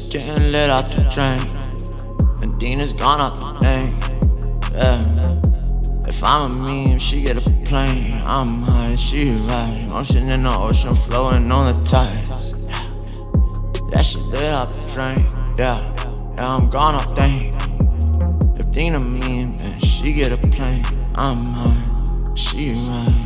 getting lit out the drain, and Dina's gone out the name. Yeah. If I'm a meme, she get a plane. I'm high, she right. Motion in the ocean, flowing on the tides. Yeah, she lit out the drain. Yeah, I'm gone out dang. If Dina meme, then she get a plane. I'm high, she right.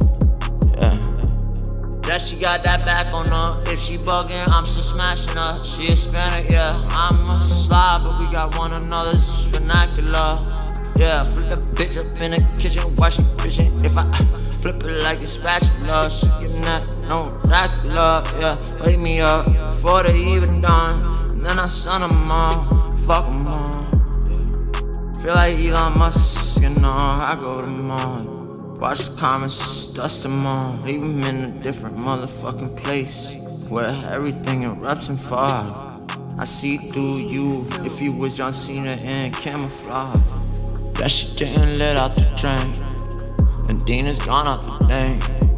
Yeah, she got that back on her. If she bugging, I'm still smashing her. She a Hispanic, yeah, I'm a slob, but we got one another's vernacular. Yeah, flip the bitch up in the kitchen, watch she bitchin'. If I flip it like a spatula, she getting that no Dracula. Yeah, wake me up before they even done, and then I son them all, fuck them all. Yeah. Feel like Elon Musk, you know, I go to Mars. Watch the comments, dust them all. Leave them in a different motherfucking place where everything erupts in fog. I see through you if you was John Cena in camouflage. Yeah, she getting lit out the drain, and Dina's gone out the name.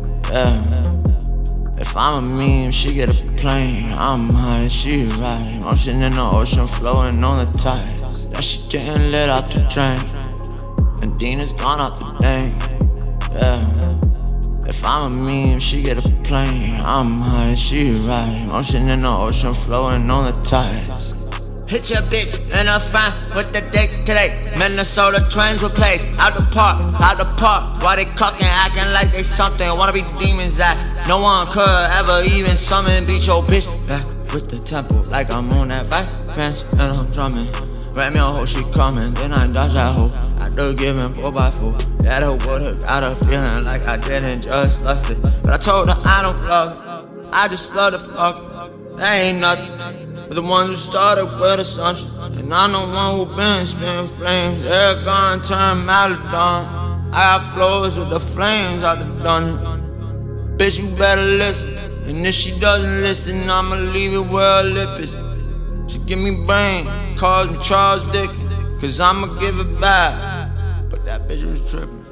Yeah. If I'm a meme, she get a plane. I'm high, she right. Motion in the ocean, flowing on the tides. Yeah, she getting lit out the drain, and Dina's gone out the name. Yeah. If I'm a meme, she get a plane. I'm high, she right. Motion in the ocean, flowing on the tides. Hit your bitch in a front with the dick today. Minnesota trains with plays out the park, Why they cocking, acting like they something? Wanna be demons that no one could ever even summon. Beat your bitch, yeah, with the tempo like I'm on that right pants and I'm drumming. Ran me a hoe, she coming, then I dodge that hoe. After giving 4x4, yeah, that would've got her feeling like I didn't just lust it. But I told her I don't love it, I just love the fuck. That ain't nothing. But the one who started with assumption, and I'm the one who been spinning flames. They're gone, turn Maladon. I got flows with the flames out the dungeon. Bitch, you better listen, and if she doesn't listen, I'ma leave it where her lip is. She give me brain, calls me Charles Dickens, cause I'ma give it back. But that bitch was tripping.